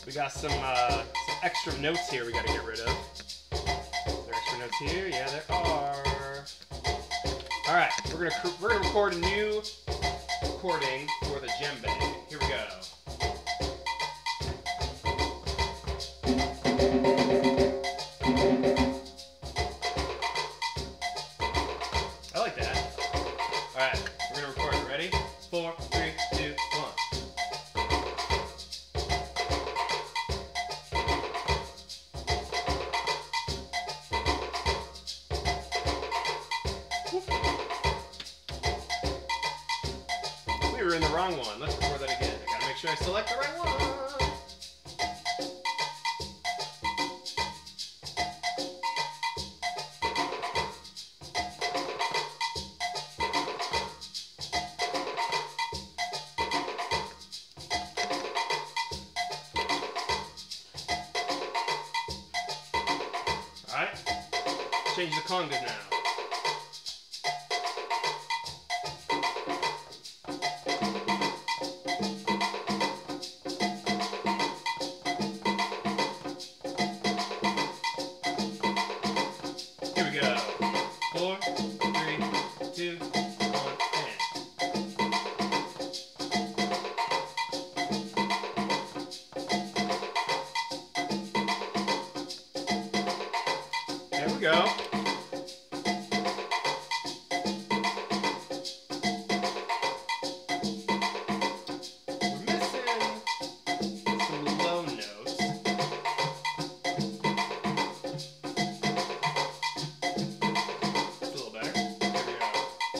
We got some, uh, some extra notes here we got to get rid of. Are there extra notes here? Yeah, there are. All right, we're gonna we're gonna record a new recording for the djembe. Here we go. I like that. All right, we're gonna record it. Ready? Four, three, two, one. We were in the wrong one. Let's record that again. I gotta make sure I select the right one. Alright, change the congas now. Here we go. Four, three, two, one, and. There we go. We're missing some low notes. That's a little better. There we go.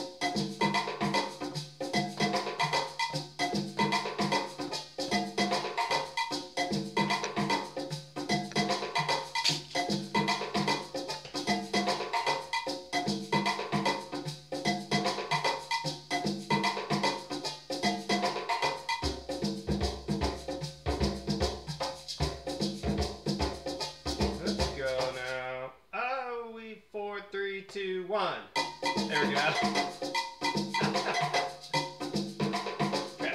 Let's go now. Oh, we four, three, two, one. There we go. Okay.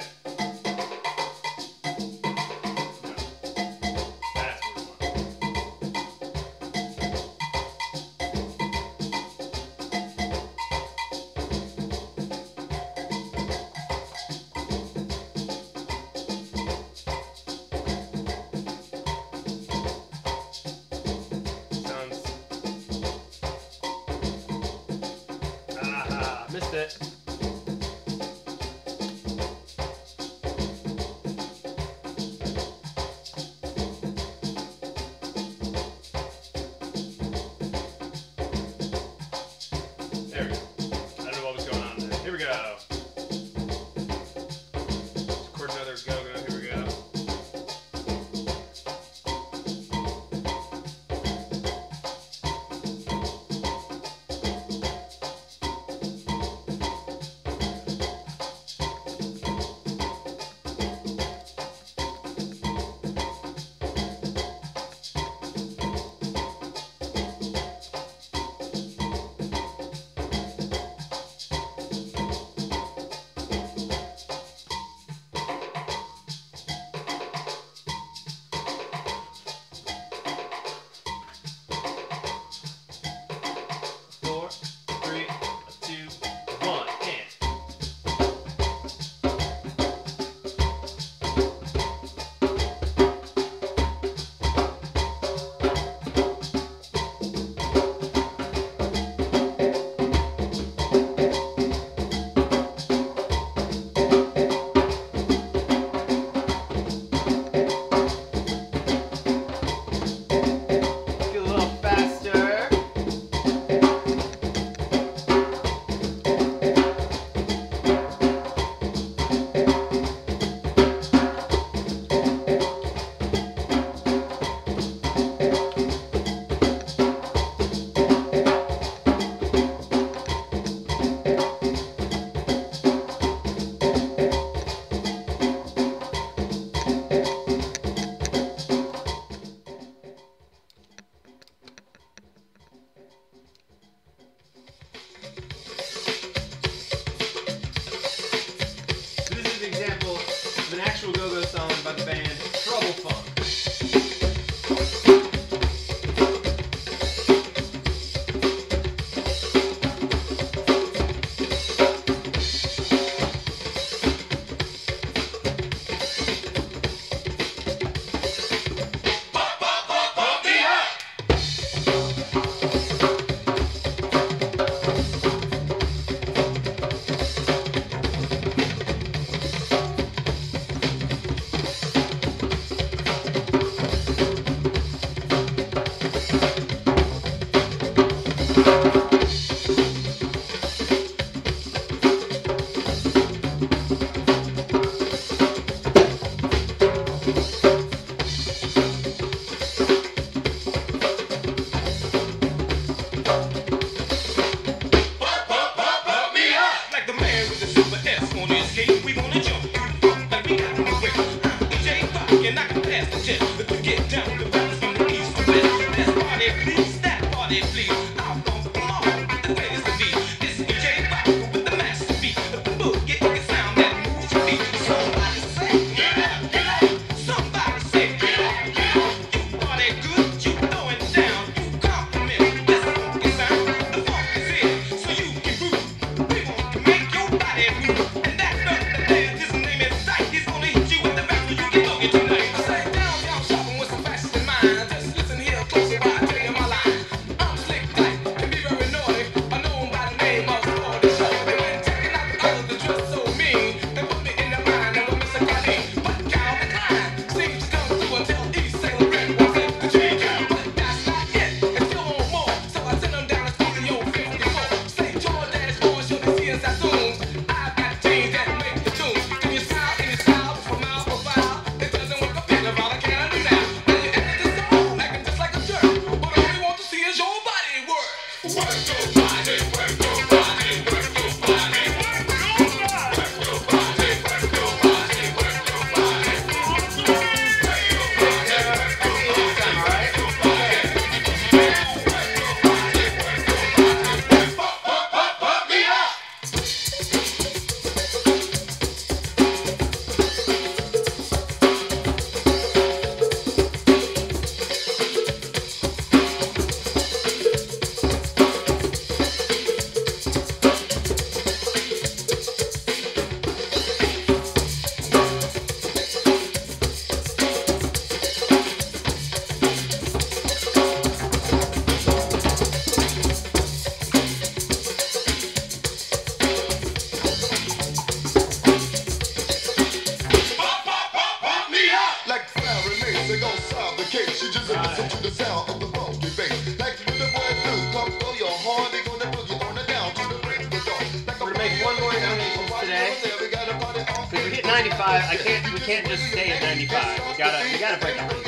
No. That's what we want. Sounds. Aha, missed it. There we go. I don't know what was going on there. Here we go. Let's record another go-go. Here we go. ninety-five. I can't. We can't just stay at ninety-five. We gotta. We gotta break a hundred.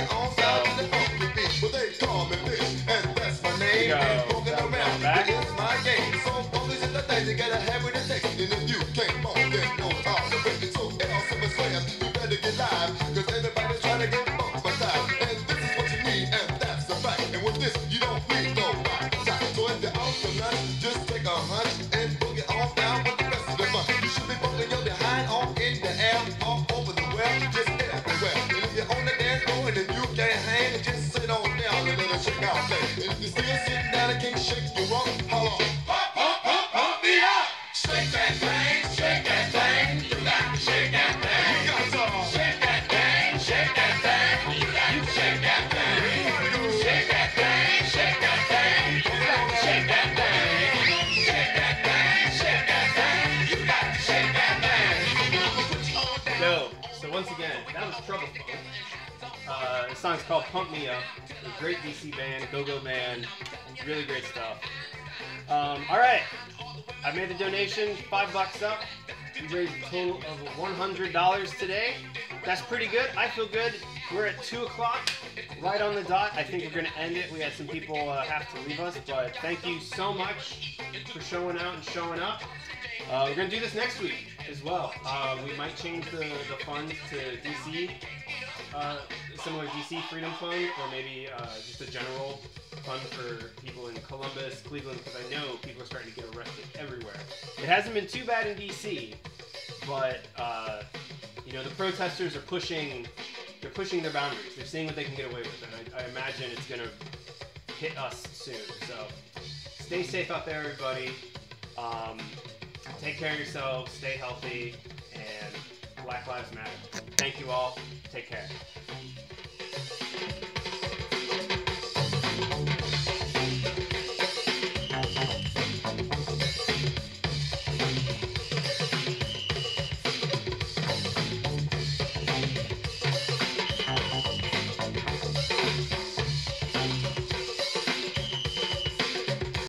Once again, that was Trouble Funk. Uh, the song's called Pump Me Up. A great D C band, go-go band, really great stuff. Um, all right, I made the donation, five bucks up. We raised a total of one hundred dollars today. That's pretty good. I feel good. We're at two o'clock, right on the dot. I think we're going to end it. We had some people uh, have to leave us, but thank you so much for showing out and showing up. Uh, we're going to do this next week as well. Uh, we might change the, the funds to D C, uh, similar D C Freedom Fund, or maybe uh, just a general fund for people in Columbus, Cleveland, because I know people are starting to get arrested everywhere. It hasn't been too bad in D C, but uh, you know, the protesters are pushing, they're pushing their boundaries. They're seeing what they can get away with, and I, I imagine it's going to hit us soon. So stay safe out there, everybody. Um, Take care of yourselves, stay healthy, and Black Lives Matter. Thank you all. Take care.